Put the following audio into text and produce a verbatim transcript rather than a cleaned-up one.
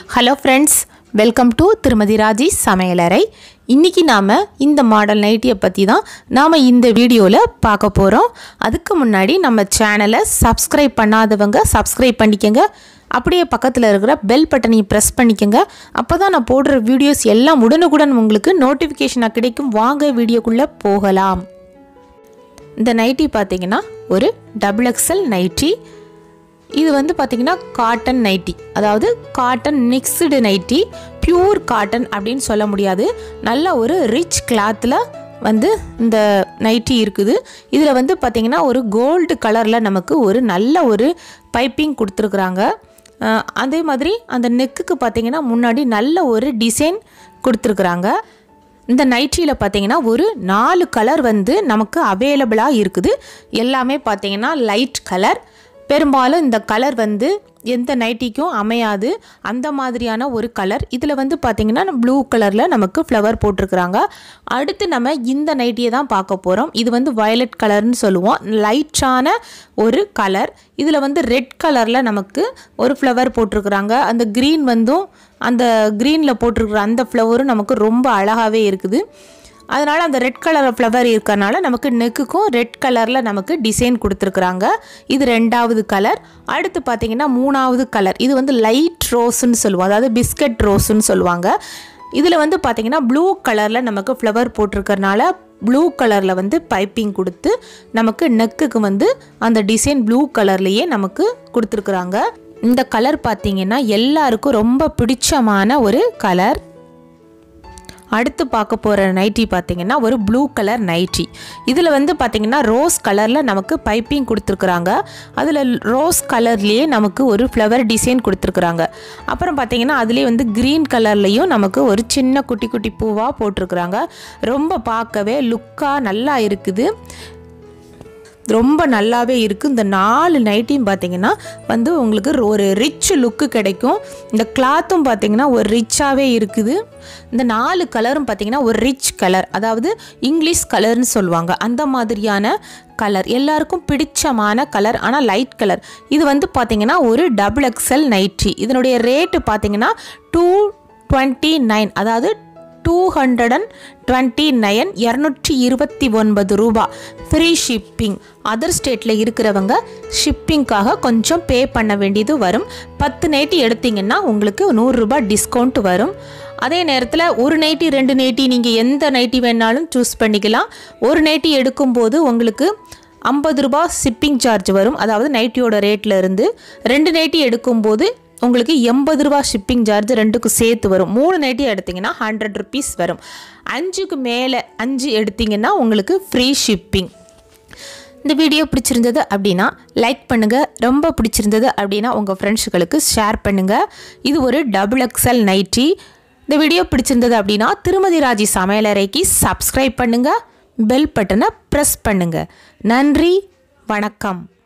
Hello friends, welcome to திருமதி ராஜி சமையலறை. இன்னைக்கு நாம இந்த மாடல் நைட்டியை பத்தி தான் நாம இந்த வீடியோல பார்க்க போறோம். அதுக்கு முன்னாடி நம்ம சேனலை Subscribe பண்ணாதவங்க Subscribe பண்ணிக்கங்க. அப்படியே பக்கத்துல இருக்கிற பெல் பட்டனை பிரஸ் பண்ணிக்கங்க. அப்பதான் நான் போடுற வீடியோஸ் எல்லாம் உடனுக்குடன் உங்களுக்கு நோட்டிஃபிகேஷனா கிடைக்கும். வாங்க வீடியோக்குள்ள போகலாம். இந்த நைட்டி பாத்தீங்கன்னா ஒரு டபுள் எக்ஸ்எல் நைட்டி. இது வந்து பாத்தீங்கன்னா காட்டன் நைட்டி, அதாவது cotton mixed nightie, pure cotton அப்படின்னு சொல்ல முடியாது. நல்ல ஒரு ரிச் கிளாத்தில் வந்து இந்த நைட்டி இருக்குது. இதில் வந்து பாத்தீங்கன்னா ஒரு கோல்டு கலரில் நமக்கு ஒரு நல்ல ஒரு பைப்பிங் கொடுத்துருக்குறாங்க. அதே மாதிரி அந்த நெக்குக்கு பார்த்தீங்கன்னா முன்னாடி நல்ல ஒரு டிசைன் கொடுத்துருக்குறாங்க. இந்த நைட்டியில் பார்த்தீங்கன்னா ஒரு நாலு கலர் வந்து நமக்கு அவைலபிளாக இருக்குது. எல்லாமே பார்த்தீங்கன்னா லைட் கலர். பெரும்பாலும் இந்த கலர் வந்து எந்த நைட்டிக்கும் அமையாது, அந்த மாதிரியான ஒரு கலர். இதில் வந்து பார்த்திங்கன்னா ப்ளூ கலரில் நமக்கு ஃப்ளவர் போட்டிருக்கிறாங்க. அடுத்து நம்ம இந்த நைட்டியை தான் பார்க்க போகிறோம். இது வந்து வயலட் கலர்னு சொல்லுவோம், லைட்டான ஒரு கலர். இதில் வந்து ரெட் கலரில் நமக்கு ஒரு ஃப்ளவர் போட்டிருக்கிறாங்க. அந்த க்ரீன் வந்தும் அந்த க்ரீனில் போட்டிருக்கிற அந்த ஃப்ளவரும் நமக்கு ரொம்ப அழகாகவே இருக்குது. அதனால் அந்த ரெட் கலர் ஃப்ளவர் இருக்கிறனால நமக்கு நெக்குக்கும் ரெட் கலரில் நமக்கு டிசைன் கொடுத்துருக்குறாங்க. இது ரெண்டாவது கலர். அடுத்து பார்த்திங்கன்னா மூணாவது கலர். இது வந்து லைட் ரோஸுன்னு சொல்லுவோம், அதாவது பிஸ்கட் ரோஸுன்னு சொல்லுவாங்க. இதில் வந்து பார்த்திங்கன்னா ப்ளூ கலரில் நமக்கு ஃப்ளவர் போட்டிருக்கறனால ப்ளூ கலரில் வந்து பைப்பிங் கொடுத்து நமக்கு நெக்குக்கு வந்து அந்த டிசைன் ப்ளூ கலர்லேயே நமக்கு கொடுத்துருக்குறாங்க. இந்த கலர் பார்த்திங்கன்னா எல்லாருக்கும் ரொம்ப பிடிச்சமான ஒரு கலர். அடுத்து பார்க்க போகிற நைட்டி பார்த்திங்கன்னா ஒரு ப்ளூ கலர் நைட்டி. இதில் வந்து பார்த்திங்கன்னா ரோஸ் கலரில் நமக்கு பைப்பிங் கொடுத்துருக்குறாங்க. அதில் ரோஸ் கலர்லேயே நமக்கு ஒரு ஃப்ளவர் டிசைன் கொடுத்துருக்குறாங்க. அப்புறம் பார்த்திங்கன்னா அதுலேயே வந்து க்ரீன் கலர்லேயும் நமக்கு ஒரு சின்ன குட்டி குட்டி பூவாக போட்டிருக்குறாங்க. ரொம்ப பார்க்கவே லுக்காக நல்லா இருக்குது, ரொம்ப நல்லாவே இருக்குது. இந்த நாலு நைட்டியும் பார்த்திங்கன்னா வந்து உங்களுக்கு ஒரு ரிச் லுக்கு கிடைக்கும். இந்த கிளாத்தும் பார்த்திங்கன்னா ஒரு ரிச்சாகவே இருக்குது. இந்த நாலு கலரும் பார்த்திங்கன்னா ஒரு ரிச் கலர், அதாவது இங்கிலீஷ் கலர்னு சொல்லுவாங்க, அந்த மாதிரியான கலர். எல்லாருக்கும் பிடிச்சமான கலர், ஆனால் லைட் கலர். இது வந்து பார்த்திங்கன்னா ஒரு டபுள் எக்ஸ்எல் நைட்டி. இதனுடைய ரேட்டு பார்த்திங்கன்னா டூ டுவெண்ட்டி நைன் அதாவது two hundred and twenty nine இரநூற்றி இருபத்தி ஒன்பது ரூபா. Free shipping. அதர் ஸ்டேட்டில் இருக்கிறவங்க ஷிப்பிங்காக கொஞ்சம் பே பண்ண வேண்டியது வரும். பத்து நைட்டி எடுத்திங்கன்னா உங்களுக்கு நூறுரூபா டிஸ்கவுண்ட் வரும். அதே நேரத்தில் ஒரு நைட்டி ரெண்டு நைட்டி நீங்கள் எந்த நைட்டி வேணாலும் சூஸ் பண்ணிக்கலாம். ஒரு நைட்டி எடுக்கும்போது உங்களுக்கு ஐம்பது ரூபா ஷிப்பிங் சார்ஜ் வரும், அதாவது நைட்டியோட ரேட்டில் இருந்து. ரெண்டு நைட்டி எடுக்கும்போது உங்களுக்கு எண்பது ரூபா ஷிப்பிங் சார்ஜ் ரெண்டுக்கும் சேர்த்து வரும். மூணு நைட்டி எடுத்திங்கன்னா ஹண்ட்ரட் ருபீஸ் வரும். அஞ்சுக்கு மேலே அஞ்சு எடுத்திங்கன்னா உங்களுக்கு ஃப்ரீ ஷிப்பிங். இந்த வீடியோ பிடிச்சிருந்தது அப்படின்னா லைக் பண்ணுங்கள். ரொம்ப பிடிச்சிருந்தது அப்படின்னா உங்கள் ஃப்ரெண்ட்ஸுகளுக்கு ஷேர் பண்ணுங்கள். இது ஒரு டபுள் எக்ஸ்எல் நைட்டி. இந்த வீடியோ பிடிச்சிருந்தது அப்படின்னா திருமதி ராஜி சமையலறைக்கு சப்ஸ்கிரைப் பண்ணுங்கள், பெல் பட்டனை ப்ரெஸ் பண்ணுங்கள். நன்றி, வணக்கம்.